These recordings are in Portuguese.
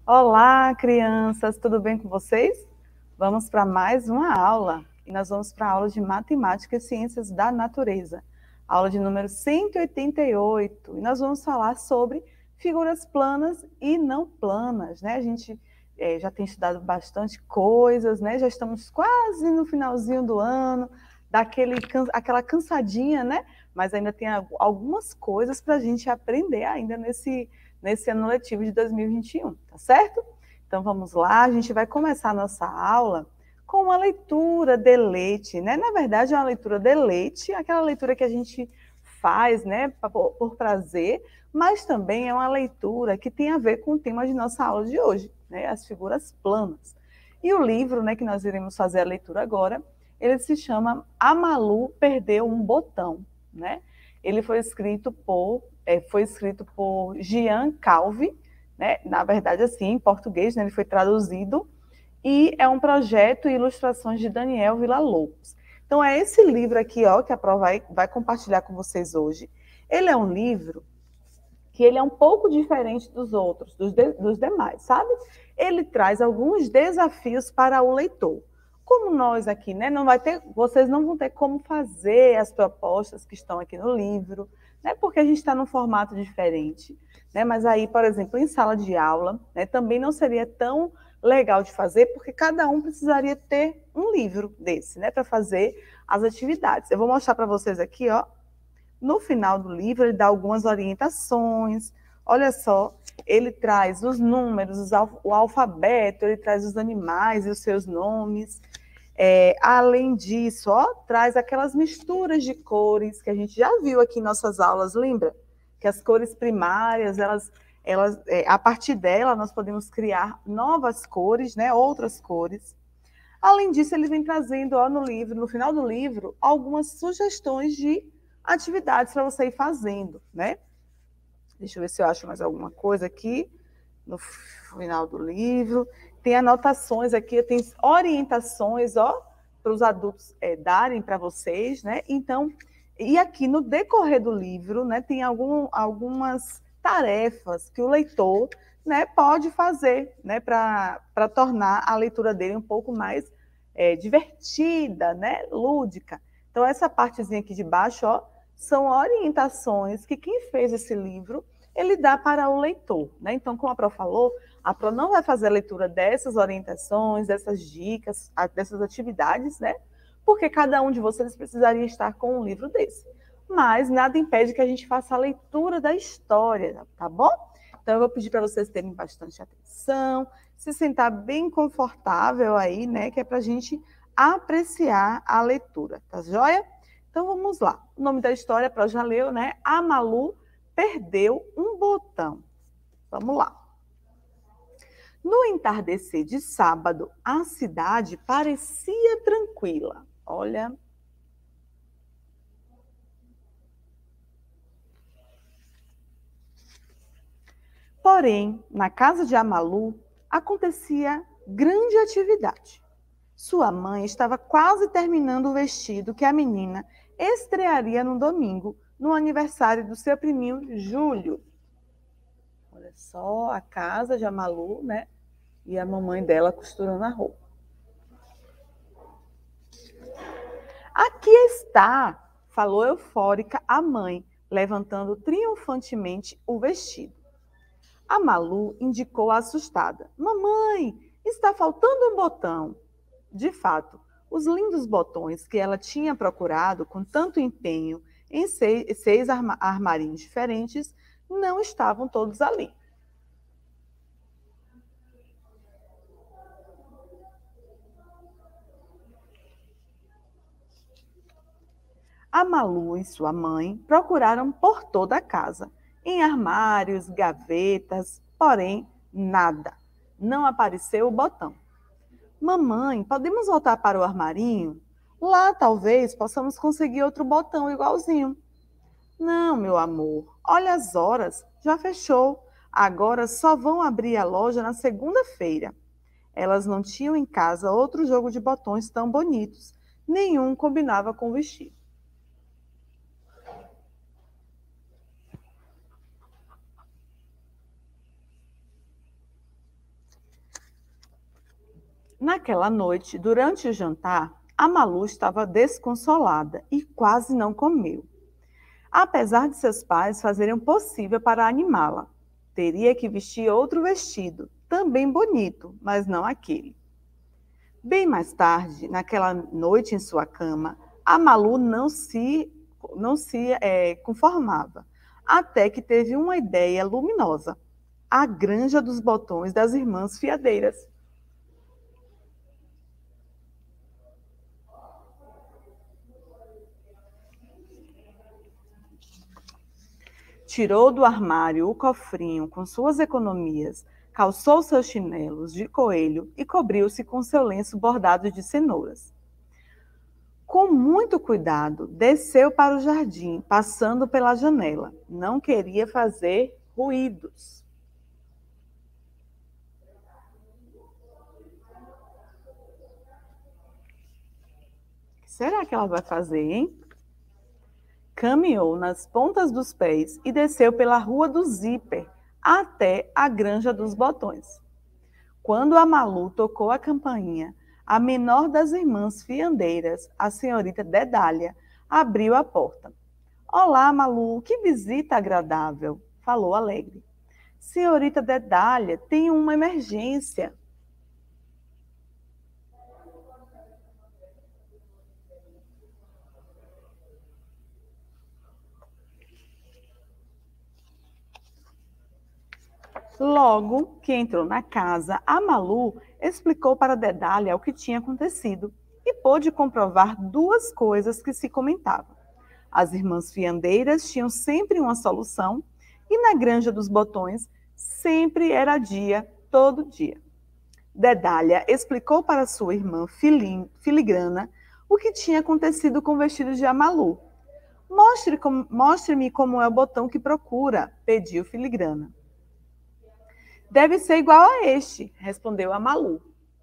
Olá, crianças, tudo bem com vocês? Vamos para mais uma aula e nós vamos para a aula de Matemática e Ciências da Natureza, aula de número 188, e nós vamos falar sobre figuras planas e não planas, né? A gente já tem estudado bastante coisas, né? Já estamos quase no finalzinho do ano, aquela cansadinha, né? Mas ainda tem algumas coisas para a gente aprender ainda nesse ano letivo de 2021, tá certo? Então vamos lá, a gente vai começar a nossa aula com uma leitura de leite, né? Na verdade é uma leitura de leite, aquela leitura que a gente faz, né, por prazer, mas também é uma leitura que tem a ver com o tema de nossa aula de hoje, né, as figuras planas. E o livro, né, que nós iremos fazer a leitura agora, ele se chama A Malu Perdeu um Botão, né? Ele foi escrito por Jean Calvi, né? Na verdade, assim, em português, né? Ele foi traduzido, e é um projeto e ilustrações de Daniel Villa-Lobos. Então, é esse livro aqui, ó, que a Pro vai compartilhar com vocês hoje. Ele é um livro que ele é um pouco diferente dos outros, dos demais, sabe? Ele traz alguns desafios para o leitor. Como nós aqui, né, vocês não vão ter como fazer as propostas que estão aqui no livro, né, porque a gente está num formato diferente, né, mas aí, por exemplo, em sala de aula, né, também não seria tão legal de fazer, porque cada um precisaria ter um livro desse, né, para fazer as atividades. Eu vou mostrar para vocês aqui, ó. No final do livro, ele dá algumas orientações. Olha só, ele traz os números, o alfabeto, ele traz os animais e os seus nomes. Além disso, ó, traz aquelas misturas de cores que a gente já viu aqui em nossas aulas, lembra? Que as cores primárias, a partir dela, nós podemos criar novas cores, né, outras cores. Além disso, ele vem trazendo, ó, no final do livro, algumas sugestões de atividades para você ir fazendo, né? Deixa eu ver se eu acho mais alguma coisa aqui no final do livro. Tem anotações aqui, tem orientações, ó, para os adultos darem para vocês, né? Então, e aqui no decorrer do livro, né, tem algumas tarefas que o leitor, né, pode fazer, né, para tornar a leitura dele um pouco mais divertida, né, lúdica. Então, essa partezinha aqui de baixo, ó, são orientações que quem fez esse livro, ele dá para o leitor, né? Então, como a Pro falou, a Pro não vai fazer a leitura dessas orientações, dessas dicas, dessas atividades, né? Porque cada um de vocês precisaria estar com um livro desse. Mas nada impede que a gente faça a leitura da história, tá bom? Então, eu vou pedir para vocês terem bastante atenção, se sentar bem confortável aí, né? Que é para a gente apreciar a leitura, tá joia? Então, vamos lá. O nome da história, a Pro já leu, né? A Malu Perdeu um Botão. Vamos lá. No entardecer de sábado, a cidade parecia tranquila. Olha. Porém, na casa de Amalu, acontecia grande atividade. Sua mãe estava quase terminando o vestido que a menina estrearia no domingo, no aniversário do seu priminho Júlio. Olha só a casa de Amalu, né? E a mamãe dela costurando a roupa. Aqui está, falou eufórica a mãe, levantando triunfantemente o vestido. A Malu indicou assustada. Mamãe, está faltando um botão. De fato, os lindos botões que ela tinha procurado com tanto empenho em seis armarinhos diferentes não estavam todos ali. A Malu e sua mãe procuraram por toda a casa, em armários, gavetas, porém nada. Não apareceu o botão. Mamãe, podemos voltar para o armarinho? Lá talvez possamos conseguir outro botão igualzinho. Não, meu amor, olha as horas, já fechou. Agora só vão abrir a loja na segunda-feira. Elas não tinham em casa outro jogo de botões tão bonitos. Nenhum combinava com o vestido. Naquela noite, durante o jantar, a Malu estava desconsolada e quase não comeu. Apesar de seus pais fazerem o possível para animá-la, teria que vestir outro vestido, também bonito, mas não aquele. Bem mais tarde, naquela noite em sua cama, a Malu não se conformava, até que teve uma ideia luminosa: a Granja dos Botões das Irmãs Fiadeiras. Tirou do armário o cofrinho com suas economias, calçou seus chinelos de coelho e cobriu-se com seu lenço bordado de cenouras. Com muito cuidado, desceu para o jardim, passando pela janela. Não queria fazer ruídos. O que será que ela vai fazer, hein? Caminhou nas pontas dos pés e desceu pela rua do Zíper até a Granja dos Botões. Quando a Malu tocou a campainha, a menor das irmãs fiandeiras, a senhorita Dedália, abriu a porta. Olá, Malu, que visita agradável, falou alegre. Senhorita Dedália, tem uma emergência. Logo que entrou na casa, a Malu explicou para Dedália o que tinha acontecido e pôde comprovar duas coisas que se comentavam. As irmãs fiandeiras tinham sempre uma solução e na Granja dos Botões sempre era dia, todo dia. Dedália explicou para sua irmã filigrana o que tinha acontecido com o vestido de Amalu. Mostre-me como é o botão que procura, pediu filigrana. Deve ser igual a este, respondeu Amalu.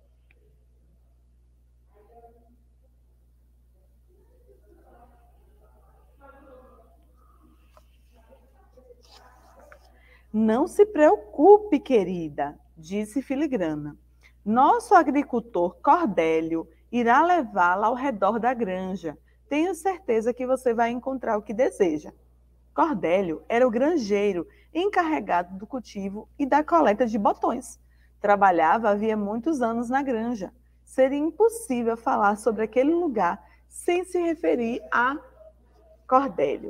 Não se preocupe, querida, disse Filigrana. Nosso agricultor Cordélio irá levá-la ao redor da granja. Tenho certeza que você vai encontrar o que deseja. Cordélio era o granjeiro encarregado do cultivo e da coleta de botões. Trabalhava havia muitos anos na granja. Seria impossível falar sobre aquele lugar sem se referir a Cordélio.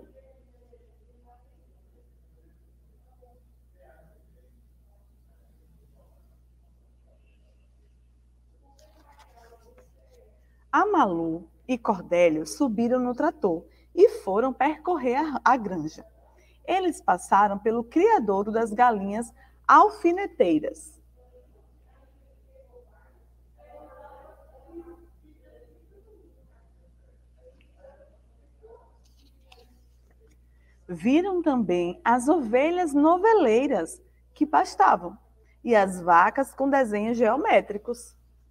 A Malu e Cordélio subiram no trator e foram percorrer a granja. Eles passaram pelo criadouro das galinhas alfineteiras. Viram também as ovelhas noveleiras que pastavam e as vacas com desenhos geométricos.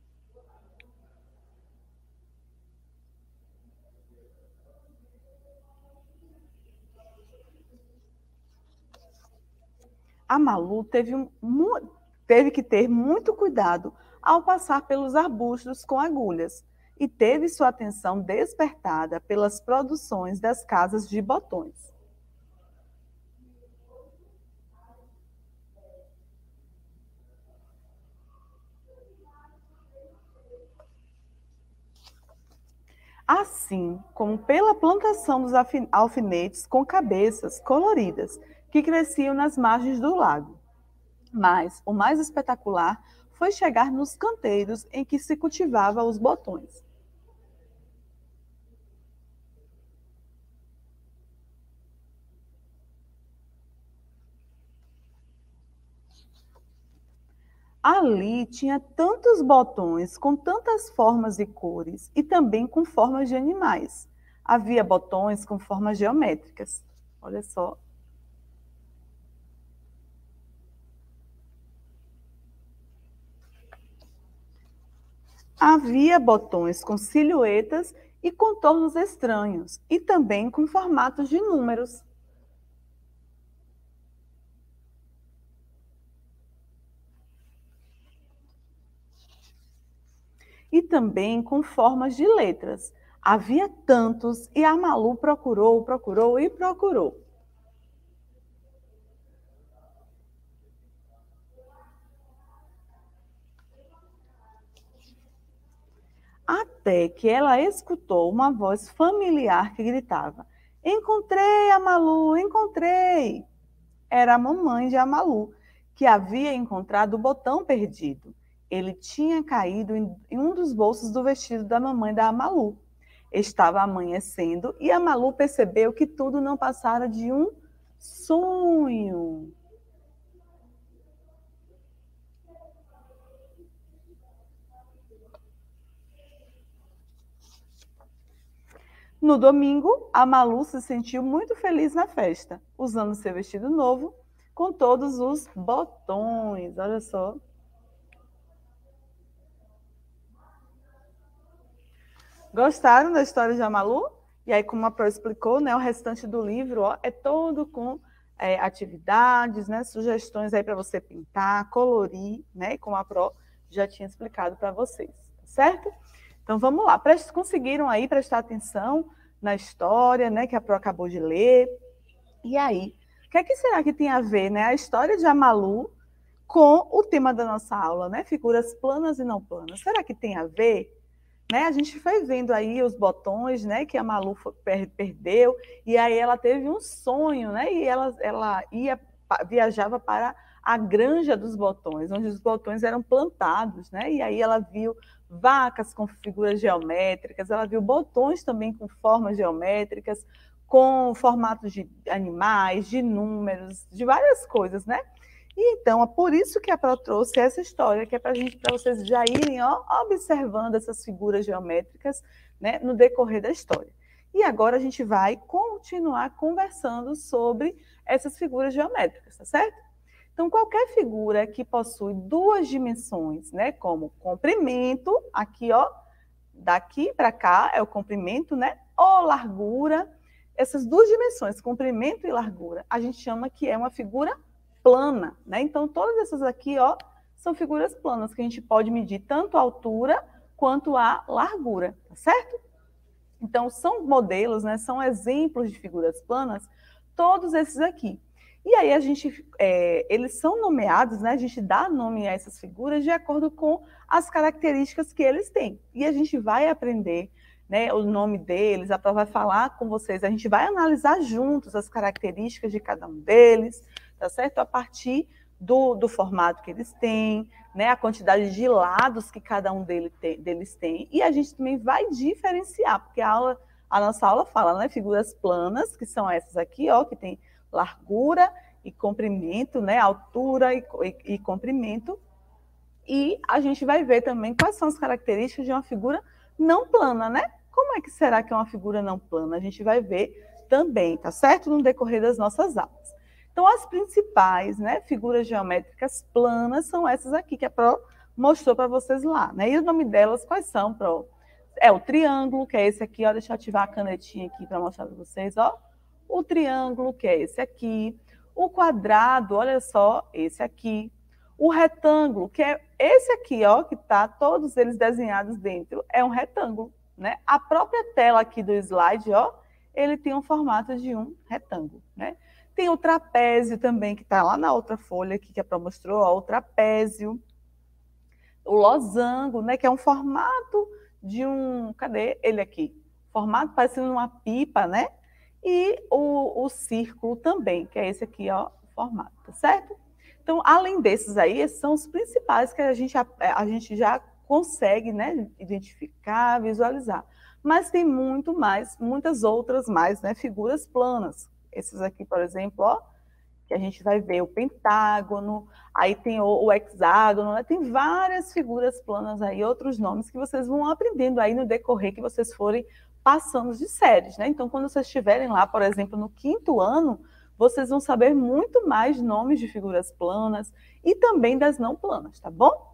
A Malu teve que ter muito cuidado ao passar pelos arbustos com agulhas e teve sua atenção despertada pelas produções das casas de botões. Assim como pela plantação dos alfinetes com cabeças coloridas que cresciam nas margens do lago. Mas o mais espetacular foi chegar nos canteiros em que se cultivava os botões. Ali tinha tantos botões com tantas formas e cores e também com formas de animais. Havia botões com formas geométricas. Olha só. Havia botões com silhuetas e contornos estranhos e também com formatos de números. e também com formas de letras. Havia tantos e a Malu procurou, procurou e procurou. Até que ela escutou uma voz familiar que gritava: "Encontrei a Malu, encontrei!" Era a mamãe de Amalu, que havia encontrado o botão perdido. Ele tinha caído em um dos bolsos do vestido da mamãe da Amalu. Estava amanhecendo e Amalu percebeu que tudo não passara de um sonho. No domingo, a Malu se sentiu muito feliz na festa, usando seu vestido novo com todos os botões. Olha só. Gostaram da história de Amalu? E aí, como a Pro explicou, né, o restante do livro ó, é todo com atividades, né, sugestões aí para você pintar, colorir, né, como a Pro já tinha explicado para vocês, tá certo? Então vamos lá, conseguiram aí prestar atenção na história, né, que a Pro acabou de ler. E aí, o que é que será que tem a ver, né, a história de Amalu com o tema da nossa aula, né, figuras planas e não planas? Será que tem a ver? Né, a gente foi vendo aí os botões, né, que a Malu perdeu, e aí ela teve um sonho, né, e ela viajava para a granja dos botões, onde os botões eram plantados, né, e aí ela viu vacas com figuras geométricas, ela viu botões também com formas geométricas, com formatos de animais, de números, de várias coisas, né? E então, é por isso que a Pro trouxe essa história, que é para vocês já irem observando essas figuras geométricas, né, no decorrer da história. E agora a gente vai continuar conversando sobre essas figuras geométricas, tá certo? Então, qualquer figura que possui duas dimensões, né, como comprimento, aqui, ó, daqui para cá é o comprimento, né, ou largura, essas duas dimensões, comprimento e largura, a gente chama que é uma figura plana, né? Então, todas essas aqui, ó, são figuras planas, que a gente pode medir tanto a altura quanto a largura, tá certo? Então, são modelos, né? São exemplos de figuras planas, todos esses aqui. E aí, eles são nomeados, né? A gente dá nome a essas figuras de acordo com as características que eles têm. E a gente vai aprender, né, o nome deles, a Pro vai falar com vocês, a gente vai analisar juntos as características de cada um deles, tá certo? A partir do formato que eles têm, né, a quantidade de lados que cada um deles tem, e a gente também vai diferenciar, porque a nossa aula fala, né, figuras planas, que são essas aqui, ó, que tem largura e comprimento, né, altura e comprimento, e a gente vai ver também quais são as características de uma figura não plana, né? Como é que será que é uma figura não plana? A gente vai ver também, tá certo? No decorrer das nossas aulas. Então, as principais, né, figuras geométricas planas são essas aqui que a Pro mostrou para vocês lá, né? E o nome delas, quais são, Pro? É o triângulo, que é esse aqui, ó, deixa eu ativar a canetinha aqui para mostrar para vocês, ó. O triângulo, que é esse aqui. O quadrado, olha só, esse aqui. O retângulo, que é esse aqui, ó, que tá todos eles desenhados dentro, é um retângulo, né? A própria tela aqui do slide, ó, ele tem um formato de um retângulo, né? Tem o trapézio também, que está lá na outra folha aqui que a Pro mostrou, ó, o trapézio. O losango, né, que é um formato de um... Cadê ele aqui? Formato parecendo uma pipa, né? E o círculo também, que é esse aqui, ó, o formato, tá certo? Então, além desses aí, esses são os principais que a gente já consegue, né, identificar, visualizar. Mas tem muitas outras mais, né, figuras planas. Esses aqui, por exemplo, ó, que a gente vai ver o pentágono, aí tem o hexágono, né? Tem várias figuras planas aí, outros nomes que vocês vão aprendendo aí no decorrer que vocês forem passando de séries, né? Então, quando vocês estiverem lá, por exemplo, no 5º ano, vocês vão saber muito mais nomes de figuras planas e também das não planas, tá bom?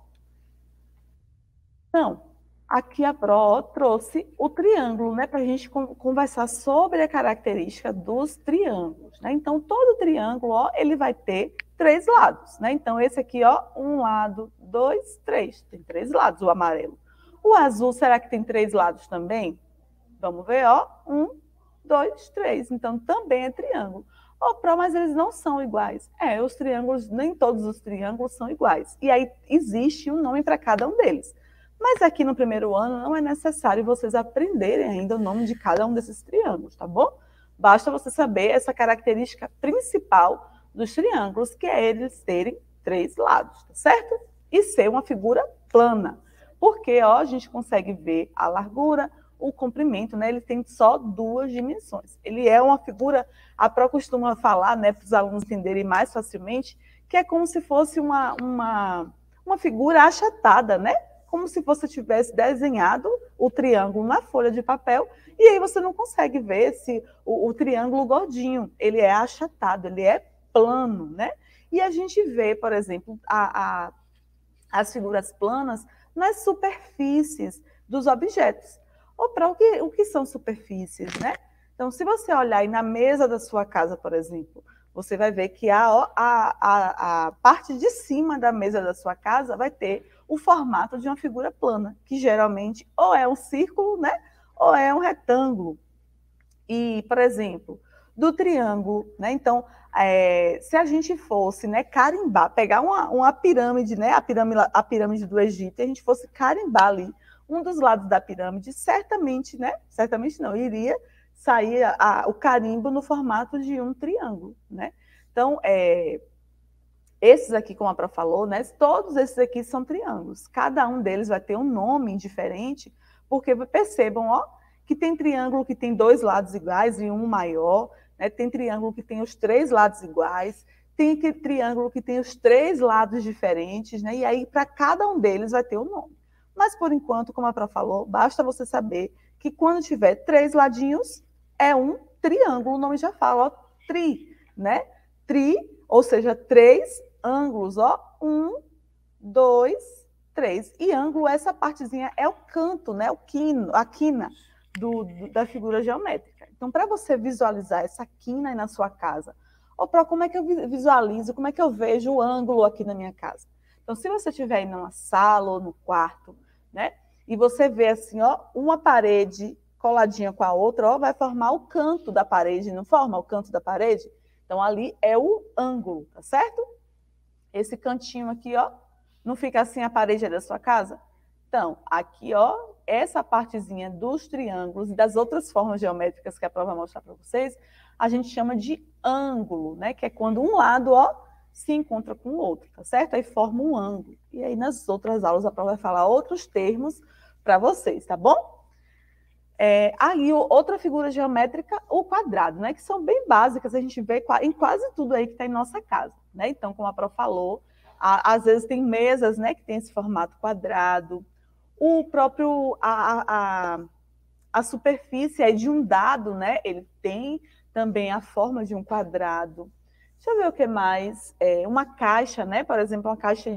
Então, aqui a Pro trouxe o triângulo, né, para a gente conversar sobre a característica dos triângulos, né? Então, todo triângulo, ó, ele vai ter 3 lados, né? Então, esse aqui, ó, 1 lado, 2, 3, tem 3 lados, o amarelo. o azul, será que tem 3 lados também? Vamos ver, ó. 1, 2, 3. Então, também é triângulo. Ó, mas eles não são iguais. Os triângulos, nem todos os triângulos são iguais. E aí, existe um nome para cada um deles. Mas aqui no primeiro ano, não é necessário vocês aprenderem ainda o nome de cada um desses triângulos, tá bom? Basta você saber essa característica principal dos triângulos, que é eles terem 3 lados, tá certo? E ser uma figura plana. Porque, ó, a gente consegue ver a largura, o comprimento, né? Ele tem só 2 dimensões. Ele é uma figura, a Pro costuma falar, né, para os alunos entenderem mais facilmente, que é como se fosse uma figura achatada, né? Como se você tivesse desenhado o triângulo na folha de papel, e aí você não consegue ver o triângulo gordinho. Ele é achatado, ele é plano, né? E a gente vê, por exemplo, as figuras planas nas superfícies dos objetos. Ou para o que são superfícies, né? Então, se você olhar aí na mesa da sua casa, por exemplo, você vai ver que a parte de cima da mesa da sua casa vai ter o formato de uma figura plana, que geralmente ou é um círculo, né? Ou é um retângulo. E, por exemplo, do triângulo, né? Então, se a gente fosse, né, carimbar, pegar uma pirâmide, né, a pirâmide do Egito, e a gente fosse carimbar ali um dos lados da pirâmide, certamente, né? Certamente não, iria sair o carimbo no formato de um triângulo, né? Então, esses aqui, como a Pro falou, né? Todos esses aqui são triângulos. Cada um deles vai ter um nome diferente, porque percebam, ó, que tem triângulo que tem 2 lados iguais e um maior, né? Tem triângulo que tem os 3 lados iguais, tem triângulo que tem os 3 lados diferentes, né? E aí, para cada um deles vai ter um nome. Mas, por enquanto, como a Pro falou, basta você saber que quando tiver 3 ladinhos, é um triângulo. O nome já fala, ó, tri, né? Tri, ou seja, 3 ângulos, ó. 1, 2, 3. E ângulo, essa partezinha é o canto, né? A quina da figura geométrica. Então, para você visualizar essa quina aí na sua casa, ou para como é que eu visualizo, como é que eu vejo o ângulo aqui na minha casa? Então, se você estiver aí numa sala ou no quarto, né? E você vê assim, ó, uma parede coladinha com a outra, ó, vai formar o canto da parede, não forma o canto da parede? Então, ali é o ângulo, tá certo? Esse cantinho aqui, ó, não fica assim a parede da sua casa? Então, aqui, ó, essa partezinha dos triângulos e das outras formas geométricas que a Pro vai mostrar para vocês, a gente chama de ângulo, né? Que é quando um lado, ó, se encontra com o outro, tá certo? Aí forma um ângulo. E aí, nas outras aulas, a Pro vai falar outros termos para vocês, tá bom? Aí, outra figura geométrica, o quadrado, né? Que são bem básicas, a gente vê em quase tudo aí que está em nossa casa, né? Então, como a Pro falou, às vezes tem mesas, né? Que tem esse formato quadrado. O próprio, a superfície é de um dado, né? Ele tem também a forma de um quadrado. Deixa eu ver o que mais. Uma caixa, né? Por exemplo, uma caixa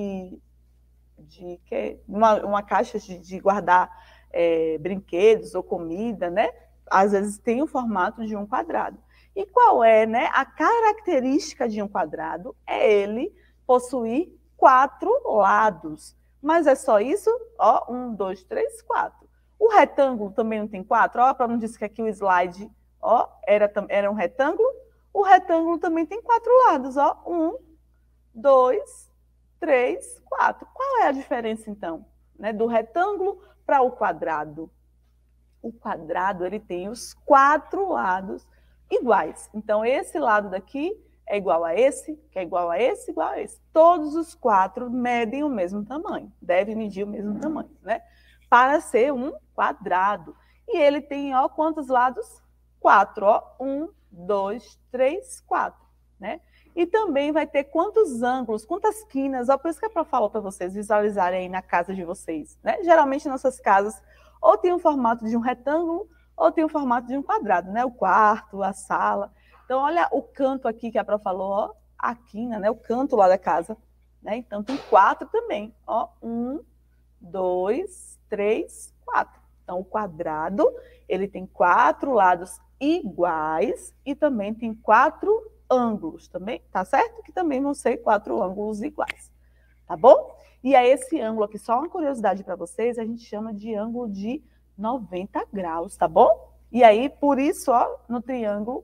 uma caixa de guardar brinquedos ou comida, né? Às vezes tem o formato de um quadrado. E qual é, né? A característica de um quadrado é ele possuir 4 lados. Mas é só isso? Ó, 1, 2, 3, 4. O retângulo também não tem 4? Ó, para não dizer que aqui o slide, ó, era um retângulo. O retângulo também tem 4 lados, ó. 1, 2, 3, 4. Qual é a diferença, então, né, do retângulo para o quadrado? O quadrado, ele tem os 4 lados iguais. Então, esse lado daqui é igual a esse, que é igual a esse, igual a esse. Todos os 4 medem o mesmo tamanho, devem medir o mesmo tamanho, né? Para ser um quadrado. E ele tem, ó, quantos lados? 4, ó. 1, 2, 3, 4, né? E também vai ter quantos ângulos, quantas quinas, ó, por isso que a Pro falou para vocês visualizarem aí na casa de vocês, né? Geralmente, nossas casas ou tem o formato de um retângulo, ou tem o formato de um quadrado, né? O quarto, a sala. Então, olha o canto aqui que a Pro falou, ó, a quina, né? O canto lá da casa, né? Então, tem 4 também, ó. 1, 2, 3, 4. Então, o quadrado, ele tem 4 lados iguais e também tem 4 ângulos também, tá certo? Que também vão ser 4 ângulos iguais. tá bom? E aí esse ângulo aqui, só uma curiosidade para vocês, a gente chama de ângulo de 90 graus, tá bom? E aí, por isso, ó, no triângulo,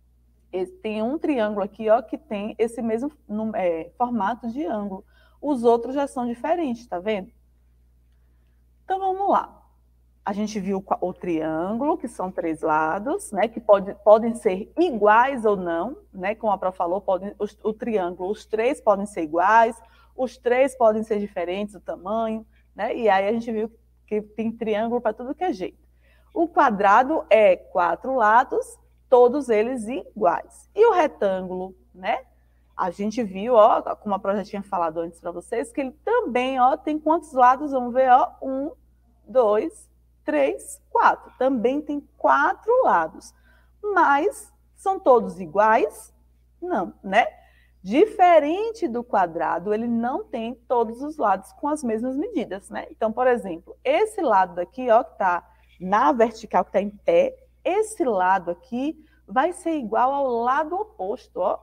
tem um triângulo aqui, ó, que tem esse mesmo formato de ângulo. Os outros já são diferentes, tá vendo? Então, vamos lá. A gente viu o triângulo, que são 3 lados, né, que podem ser iguais ou não, né, como a Pró falou, o triângulo, os 3 podem ser iguais, os 3 podem ser diferentes, o tamanho, né, e aí a gente viu que tem triângulo para tudo que é jeito. O quadrado é 4 lados, todos eles iguais. E o retângulo, né, a gente viu, ó, como a Pró já tinha falado antes para vocês, que ele também, ó, tem quantos lados? Vamos ver, ó, 1, 2, 3, 4. Também tem 4 lados. Mas são todos iguais? Não, né? Diferente do quadrado, ele não tem todos os lados com as mesmas medidas, né? Então, por exemplo, esse lado daqui, ó, que está na vertical, que está em pé, esse lado aqui vai ser igual ao lado oposto, ó,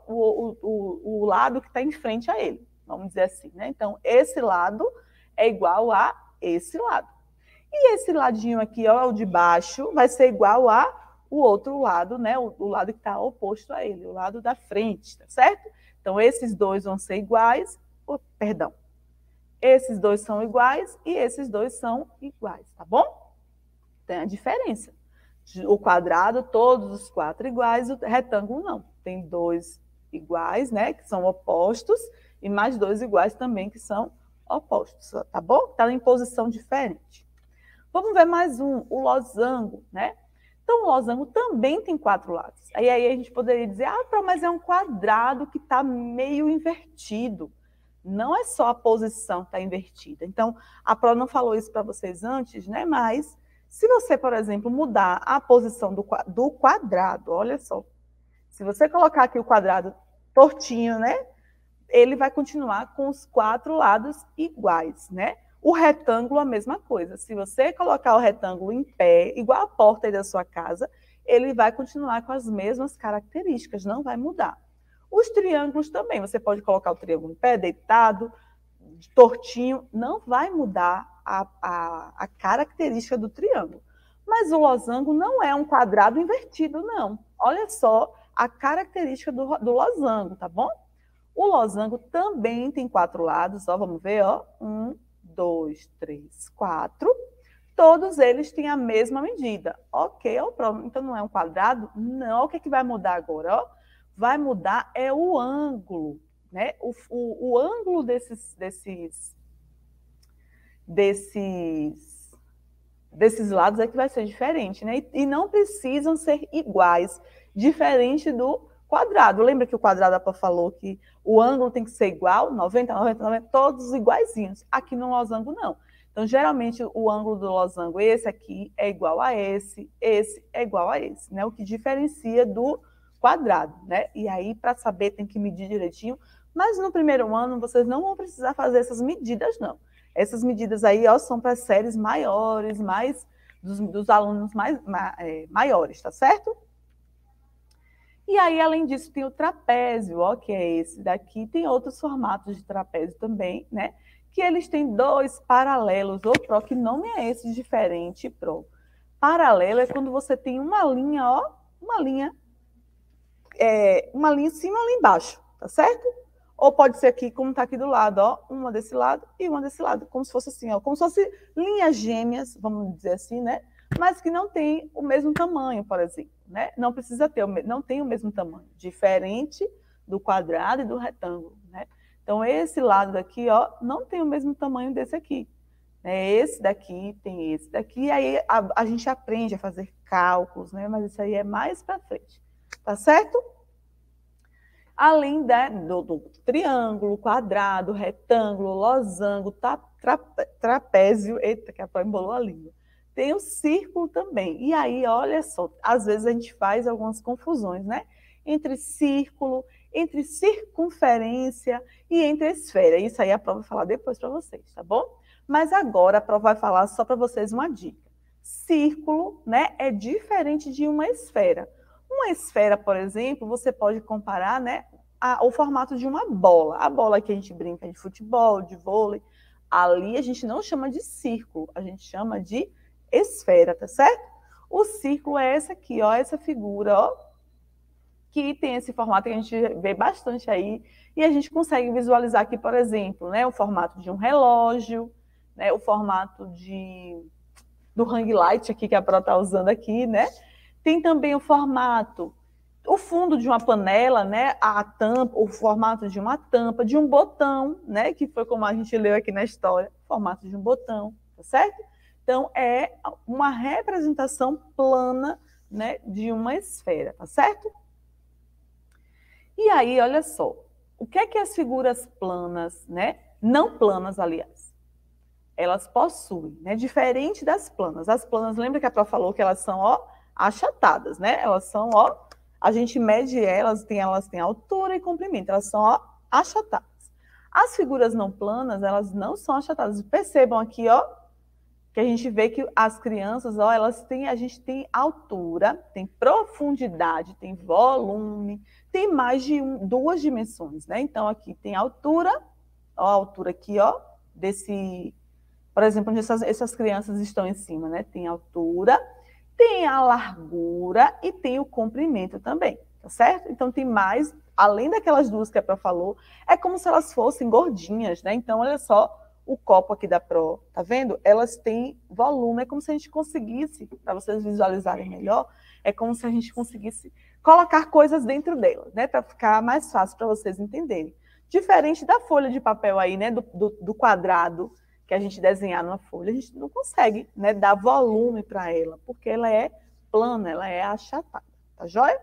o lado que está em frente a ele, vamos dizer assim, né? Então, esse lado é igual a esse lado. E esse ladinho aqui, ó, o de baixo, vai ser igual a o outro lado, né? O lado que está oposto a ele, o lado da frente, tá certo? Então, esses dois vão ser iguais, perdão, esses dois são iguais e esses dois são iguais, tá bom? Tem a diferença. O quadrado, todos os 4 iguais, o retângulo não. Tem 2 iguais, né, que são opostos, e mais 2 iguais também, que são opostos, tá bom? Está em posição diferente. Vamos ver mais um, o losango, né? Então, o losango também tem 4 lados. Aí a gente poderia dizer, mas é um quadrado que está meio invertido. Não é só a posição que está invertida. Então, a Pró não falou isso para vocês antes, né? Mas, se você, por exemplo, mudar a posição do quadrado, olha só. Se você colocar aqui o quadrado tortinho, né? Ele vai continuar com os 4 lados iguais, né? O retângulo, a mesma coisa. Se você colocar o retângulo em pé, igual a porta aí da sua casa, ele vai continuar com as mesmas características, não vai mudar. Os triângulos também, você pode colocar o triângulo em pé, deitado, tortinho, não vai mudar a característica do triângulo. Mas o losango não é um quadrado invertido, não. Olha só a característica do losango, tá bom? O losango também tem 4 lados, ó, vamos ver, ó, 1, 2, 3, 4. Todos eles têm a mesma medida. Ok, ó, então não é um quadrado? Não, o que vai mudar agora? Ó? Vai mudar é o ângulo, né? O ângulo desses lados é que vai ser diferente, né? E não precisam ser iguais, diferente do quadrado. Lembra que o quadrado, a Pró falou que o ângulo tem que ser igual, 90, 90, 90, todos iguaizinhos. Aqui no losango, não. Então, geralmente, o ângulo do losango, esse aqui, é igual a esse é igual a esse, né? O que diferencia do quadrado, né? E aí, para saber, tem que medir direitinho. Mas no primeiro ano, vocês não vão precisar fazer essas medidas, não. Essas medidas aí, ó, são para séries maiores, dos alunos maiores, tá certo? E aí, além disso, tem o trapézio, ó, que é esse daqui. Tem outros formatos de trapézio também, né? Que eles têm 2 paralelos. Ô, Pró, que nome é esse diferente, Pró? Paralelo é quando você tem uma linha, ó, uma linha em cima e uma linha embaixo, tá certo? Ou pode ser aqui, como está aqui do lado, ó, uma desse lado e uma desse lado, como se fosse assim, ó, como se fosse linhas gêmeas, vamos dizer assim, né? Mas que não tem o mesmo tamanho, por exemplo, né? Não precisa ter, não tem o mesmo tamanho, diferente do quadrado e do retângulo, né? Então, esse lado daqui, ó, não tem o mesmo tamanho desse aqui. Né? Esse daqui tem esse daqui, e aí a gente aprende a fazer cálculos, né? Mas isso aí é mais para frente, tá certo? Além do triângulo, quadrado, retângulo, losango, trapézio, eita, que a Pró embolou a língua. Tem o círculo também. E aí, olha só, às vezes a gente faz algumas confusões, né? Entre círculo, entre circunferência e entre esfera. Isso aí a Pró vai falar depois para vocês, tá bom? Mas agora a Pró vai falar só para vocês uma dica. Círculo, né, é diferente de uma esfera. Uma esfera, por exemplo, você pode comparar, né, o formato de uma bola. A bola que a gente brinca de futebol, de vôlei, ali a gente não chama de círculo, a gente chama de esfera, tá certo? O círculo é essa aqui, ó, essa figura, ó, que tem esse formato que a gente vê bastante aí, e a gente consegue visualizar aqui, por exemplo, né, o formato de um relógio, né, o formato do hang light aqui que a Pro está usando aqui, né? Tem também o formato, o fundo de uma panela, né? A tampa, o formato de uma tampa, de um botão, né? Que foi como a gente leu aqui na história, formato de um botão, tá certo? Então, é uma representação plana, né, de uma esfera, tá certo? E aí, olha só, o que é que as figuras planas, né? Não planas, aliás, elas possuem, né? Diferente das planas. As planas, lembra que a Pro falou que elas são, ó, achatadas, né? Elas são, ó, a gente mede elas têm altura e comprimento, elas são, ó, achatadas. As figuras não planas, elas não são achatadas. Percebam aqui, ó, que a gente vê que as crianças, ó, a gente tem altura, tem profundidade, tem volume, tem mais de duas dimensões, né? Então, aqui tem altura, ó, a altura aqui, ó, por exemplo, onde essas crianças estão em cima, né? Tem altura, tem a largura e tem o comprimento também, tá certo? Então, tem mais, além daquelas duas que a Pro falou, é como se elas fossem gordinhas, né? Então, olha só, o copo aqui da Pro, tá vendo? Elas têm volume, é como se a gente conseguisse, para vocês visualizarem melhor, é como se a gente conseguisse colocar coisas dentro delas, né? Para ficar mais fácil para vocês entenderem. Diferente da folha de papel aí, né? Do quadrado que a gente desenhar numa folha, a gente não consegue, né, dar volume para ela, porque ela é plana, ela é achatada, tá joia?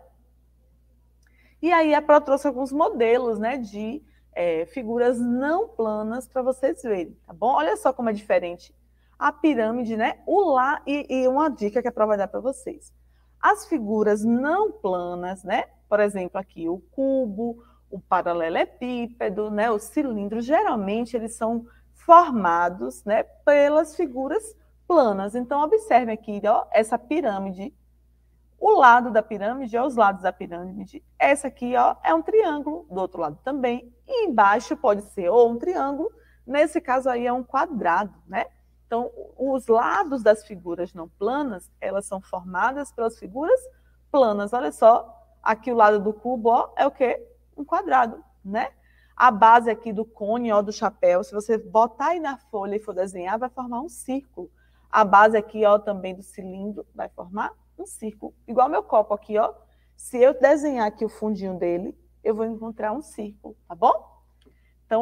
E aí a Pro trouxe alguns modelos, né, de figuras não planas para vocês verem, tá bom? Olha só como é diferente a pirâmide, né? E uma dica que a Pro vai dar para vocês. As figuras não planas, né? Por exemplo, aqui o cubo, o paralelepípedo, né? O cilindro, geralmente eles são formados, né, pelas figuras planas. Então, observe aqui, ó, essa pirâmide. O lado da pirâmide, ó, os lados da pirâmide. Essa aqui, ó, é um triângulo, do outro lado também. E embaixo pode ser ou um triângulo, nesse caso aí é um quadrado, né? Então, os lados das figuras não planas, elas são formadas pelas figuras planas. Olha só, aqui o lado do cubo, ó, é o quê? Um quadrado, né? A base aqui do cone, ó, do chapéu, se você botar aí na folha e for desenhar, vai formar um círculo. A base aqui, ó, também do cilindro, vai formar um círculo. Igual meu copo aqui, ó. Se eu desenhar aqui o fundinho dele, eu vou encontrar um círculo, tá bom? Então,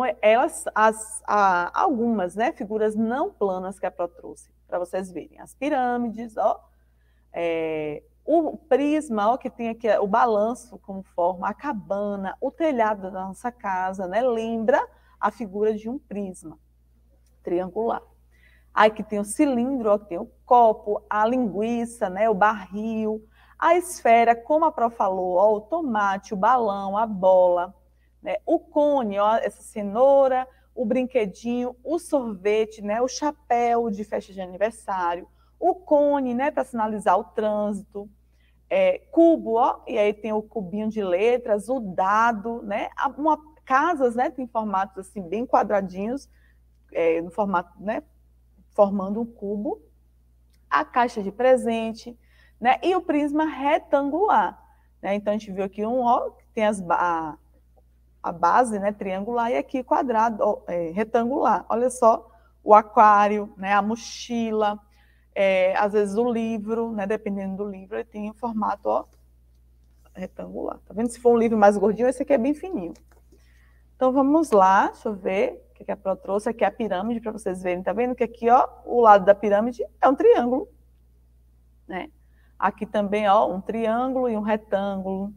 algumas, né, figuras não planas que a Pro trouxe, para vocês verem. As pirâmides, ó. O prisma, ó, que tem aqui o balanço como forma, a cabana, o telhado da nossa casa, né? Lembra a figura de um prisma triangular. Aí que tem o cilindro, ó, que tem o copo, a linguiça, né? O barril, a esfera, como a Pro falou, ó, o tomate, o balão, a bola, né? O cone, ó, essa cenoura, o brinquedinho, o sorvete, né? O chapéu de festa de aniversário, o cone, né? Para sinalizar o trânsito. Cubo, ó, e aí tem o cubinho de letras, o dado, né? Casas, né? Tem formatos assim bem quadradinhos, no formato, né? Formando um cubo. A caixa de presente, né? E o prisma retangular, né? Então a gente viu aqui ó, que tem a base, né? Triangular e aqui quadrado, ó, retangular. Olha só, o aquário, né? A mochila. Às vezes o livro, né, dependendo do livro, ele tem um formato, ó, retangular. Tá vendo? Se for um livro mais gordinho, esse aqui é bem fininho. Então vamos lá, deixa eu ver o que a Pro trouxe. Aqui é a pirâmide, para vocês verem. Tá vendo que aqui, ó, o lado da pirâmide é um triângulo, né? Aqui também, ó, um triângulo e um retângulo.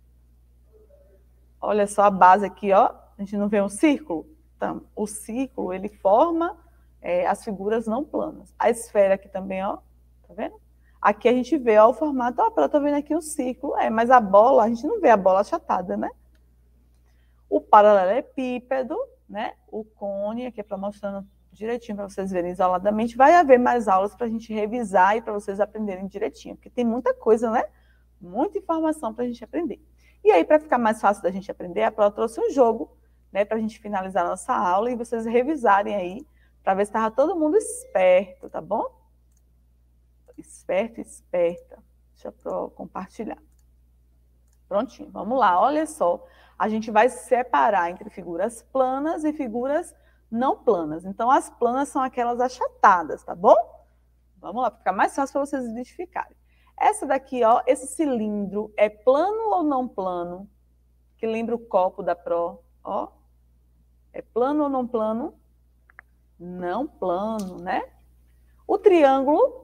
Olha só a base aqui, ó. A gente não vê um círculo? Então, o círculo, ele forma as figuras não planas. A esfera aqui também, ó, tá vendo? Aqui a gente vê, ó, o formato, ó, tá vendo aqui um círculo, mas a bola, a gente não vê a bola achatada, né? O paralelepípedo, né? O cone, aqui é para mostrando direitinho para vocês verem isoladamente. Vai haver mais aulas para a gente revisar e para vocês aprenderem direitinho, porque tem muita coisa, né? Muita informação para a gente aprender. E aí, para ficar mais fácil da gente aprender, a Pro trouxe um jogo, né, para a gente finalizar a nossa aula e vocês revisarem aí, para ver se estava todo mundo esperto, tá bom? Esperto, esperta. Deixa eu compartilhar. Prontinho, vamos lá, olha só. A gente vai separar entre figuras planas e figuras não planas. Então, as planas são aquelas achatadas, tá bom? Vamos lá, para ficar mais fácil para vocês identificarem. Essa daqui, ó, esse cilindro é plano ou não plano? Que lembra o copo da Pro, ó. É plano ou não plano? Não plano, né? O triângulo,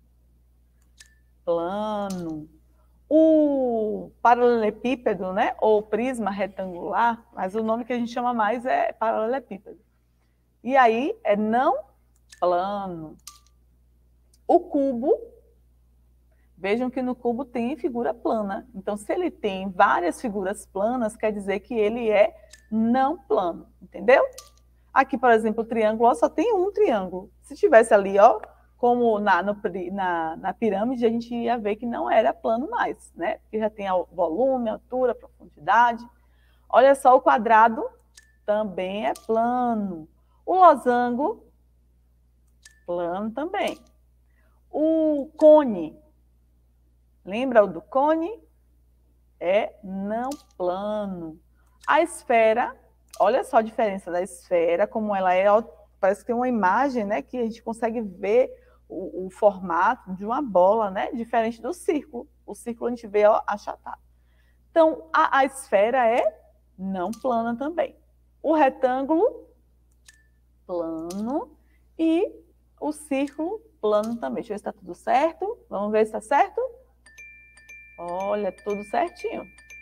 plano. O paralelepípedo, né? Ou prisma retangular, mas o nome que a gente chama mais é paralelepípedo. E aí é não plano. O cubo, vejam que no cubo tem figura plana. Então, se ele tem várias figuras planas, quer dizer que ele é não plano, entendeu? Aqui, por exemplo, o triângulo, ó, só tem um triângulo. Se tivesse ali, ó, como na pirâmide, a gente ia ver que não era plano mais, né? Porque já tem volume, altura, profundidade. Olha só, o quadrado também é plano. O losango, plano também. O cone, lembra o do cone? É não plano. A esfera, olha só a diferença da esfera, como ela é, parece que tem uma imagem, né, que a gente consegue ver o formato de uma bola, né, diferente do círculo. O círculo a gente vê, ó, achatado. Então, a esfera é não plana também. O retângulo, plano, e o círculo, plano também. Deixa eu ver se está tudo certo. Vamos ver se está certo? Olha, tudo certinho.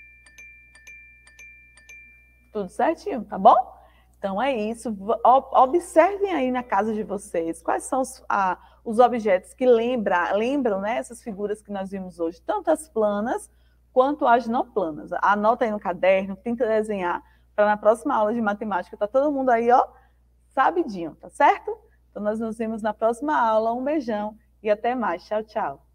Tudo certinho, tá bom? Então é isso. Observem aí na casa de vocês quais são os objetos que lembram, né, essas figuras que nós vimos hoje, tanto as planas quanto as não planas. Anota aí no caderno, tenta desenhar, para na próxima aula de matemática tá todo mundo aí, ó, sabidinho, tá certo? Então nós nos vemos na próxima aula. Um beijão e até mais. Tchau, tchau.